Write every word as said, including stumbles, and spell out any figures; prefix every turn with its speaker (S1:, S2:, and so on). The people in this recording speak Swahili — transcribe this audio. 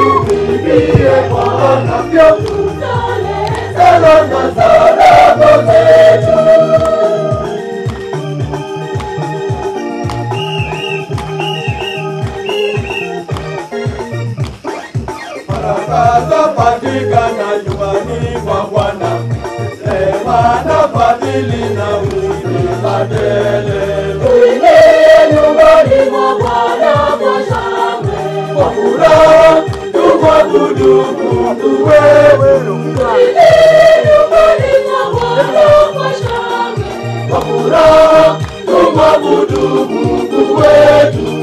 S1: tumwimbie Bwana pia sala na sadaka zetu. Baraka zapatikana nyumbani mwa Bwana, rehema na fadhili na uzima tele.
S2: Tuingie nyumbani mwa Bwana kwa shangwe,
S1: kwa furaha tumwabudu Mungu wetu.
S2: Tuingie nyumbani mwa Bwana kwa shangwe,
S1: kwa furaha tumwabudu Mungu wetu.